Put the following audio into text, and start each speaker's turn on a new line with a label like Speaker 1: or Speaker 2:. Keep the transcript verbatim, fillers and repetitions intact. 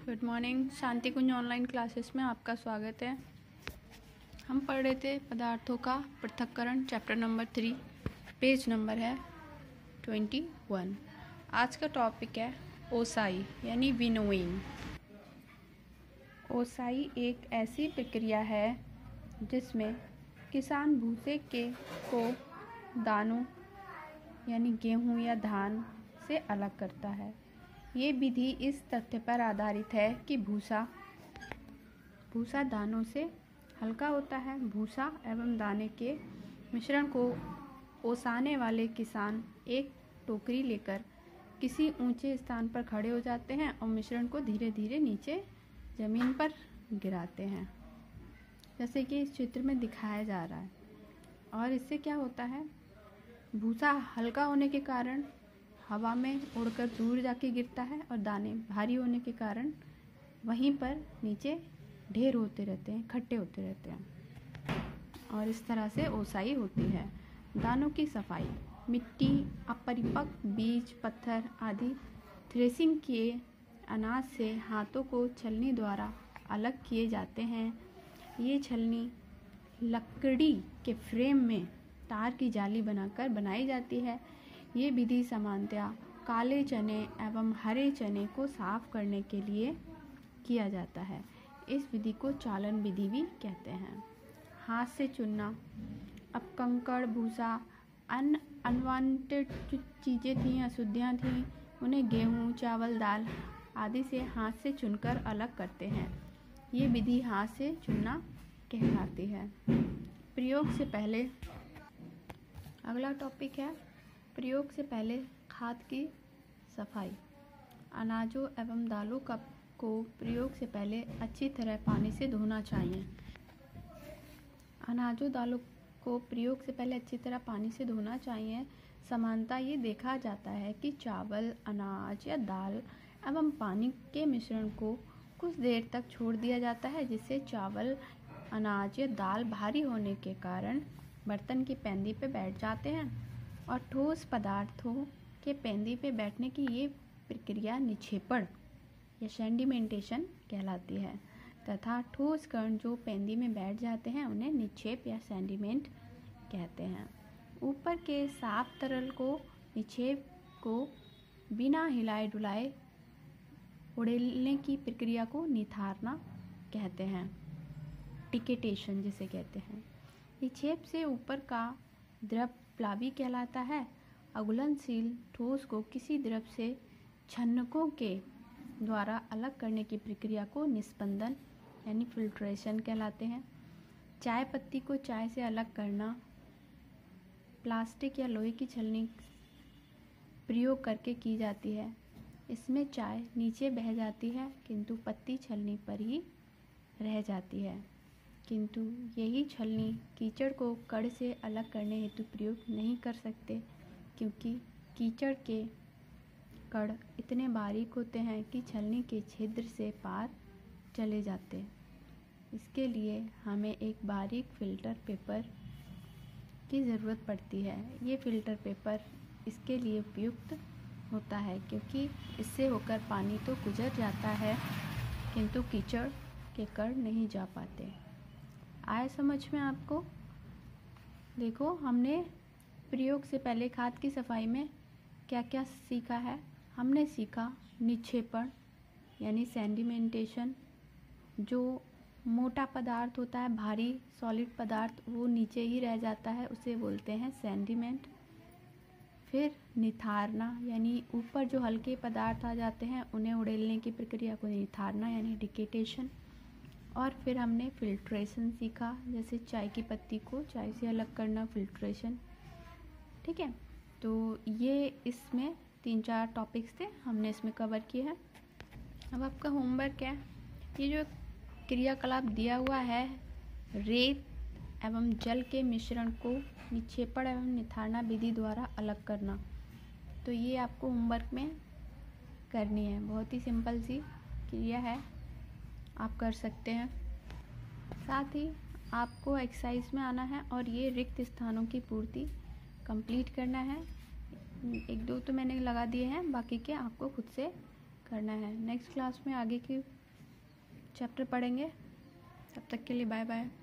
Speaker 1: Good morning. Shanti Kunj online classes में आपका स्वागत है। हम पढ़ रहे थे पदार्थों का पृथक्करण, chapter number three, page number है ट्वेंटी वन। आज का टॉपिक है ओसाई यानी विनोइंग। ओसाई एक ऐसी प्रक्रिया है जिसमें किसान भूसे के को दानों यानी गेहूं या धान से अलग करता है। ये विधि इस तथ्य पर आधारित है कि भूसा भूसा दानों से हल्का होता है। भूसा एवं दाने के मिश्रण को ओसाने वाले किसान एक टोकरी लेकर किसी ऊंचे स्थान पर खड़े हो जाते हैं और मिश्रण को धीरे धीरे नीचे ज़मीन पर गिराते हैं, जैसे कि इस चित्र में दिखाया जा रहा है। और इससे क्या होता है, भूसा हल्का होने के कारण हवा में उड़कर दूर जाके गिरता है और दाने भारी होने के कारण वहीं पर नीचे ढेर होते रहते हैं, इकट्ठे होते रहते हैं और इस तरह से ओसाई होती है। दानों की सफाई, मिट्टी, अपरिपक्व बीज, पत्थर आदि थ्रेसिंग किए अनाज से हाथों को छलनी द्वारा अलग किए जाते हैं। ये छलनी लकड़ी के फ्रेम में तार की जाली बनाकर बनाई जाती है। ये विधि सामान्यतया काले चने एवं हरे चने को साफ करने के लिए किया जाता है। इस विधि को चालन विधि भी कहते हैं। हाथ से चुनना, अब कंकड़, भूसा, अन्य अनवांटेड जो चीज़ें थीं, अशुद्धियाँ थीं, उन्हें गेहूँ, चावल, दाल आदि से हाथ से चुनकर अलग करते हैं। ये विधि हाथ से चुनना कहलाती है। प्रयोग से पहले, अगला टॉपिक है प्रयोग से पहले खाद की सफाई। अनाजों एवं दालों का को प्रयोग से पहले अच्छी तरह पानी से धोना चाहिए। अनाजों दालों को प्रयोग से पहले अच्छी तरह पानी से धोना चाहिए। समानता ये देखा जाता है कि चावल, अनाज या दाल एवं पानी के मिश्रण को कुछ देर तक छोड़ दिया जाता है, जिससे चावल, अनाज या दाल भारी होने के कारण बर्तन की पेंदी पे बैठ जाते हैं और ठोस पदार्थों के पेंदी पे बैठने की ये प्रक्रिया निक्षेपण या सेडिमेंटेशन कहलाती है तथा ठोस कण जो पेंदी में बैठ जाते हैं उन्हें निक्षेप या सेडिमेंट कहते हैं। ऊपर के साफ तरल को निक्षेप को बिना हिलाए डुलाए उड़ेलने की प्रक्रिया को निथारना कहते हैं, टिकेटेशन जिसे कहते हैं। निक्षेप से ऊपर का द्रव प्लावी कहलाता है। अघुलनशील ठोस को किसी द्रव से छन्नकों के द्वारा अलग करने की प्रक्रिया को निस्पंदन यानी फिल्ट्रेशन कहलाते हैं। चाय पत्ती को चाय से अलग करना प्लास्टिक या लोहे की छलनी प्रयोग करके की जाती है। इसमें चाय नीचे बह जाती है किंतु पत्ती छलनी पर ही रह जाती है, किंतु यही छलनी कीचड़ को कड़ से अलग करने हेतु प्रयोग नहीं कर सकते, क्योंकि कीचड़ के कड़ इतने बारीक होते हैं कि छलनी के छिद्र से पार चले जाते। इसके लिए हमें एक बारीक फ़िल्टर पेपर की ज़रूरत पड़ती है। ये फ़िल्टर पेपर इसके लिए उपयुक्त होता है क्योंकि इससे होकर पानी तो गुजर जाता है किंतु कीचड़ के कड़ नहीं जा पाते। आए समझ में आपको? देखो, हमने प्रयोग से पहले खाद की सफाई में क्या क्या सीखा है। हमने सीखा निक्षेपण यानी सेडिमेंटेशन, जो मोटा पदार्थ होता है, भारी सॉलिड पदार्थ, वो नीचे ही रह जाता है, उसे बोलते हैं सेडिमेंट। फिर निथारना यानी ऊपर जो हल्के पदार्थ आ जाते हैं उन्हें उड़ेलने की प्रक्रिया को निथारना यानी डिकेटेशन। और फिर हमने फिल्ट्रेशन सीखा, जैसे चाय की पत्ती को चाय से अलग करना, फिल्ट्रेशन। ठीक है, तो ये इसमें तीन चार टॉपिक्स थे, हमने इसमें कवर किए हैं। अब आपका होमवर्क है, ये जो क्रियाकलाप दिया हुआ है, रेत एवं जल के मिश्रण को निक्षेपण एवं निथारना विधि द्वारा अलग करना, तो ये आपको होमवर्क में करनी है। बहुत ही सिंपल सी क्रिया है, आप कर सकते हैं। साथ ही आपको एक्सरसाइज में आना है और ये रिक्त स्थानों की पूर्ति कंप्लीट करना है। एक दो तो मैंने लगा दिए हैं, बाकी के आपको खुद से करना है। नेक्स्ट क्लास में आगे की चैप्टर पढ़ेंगे। तब तक के लिए बाय बाय।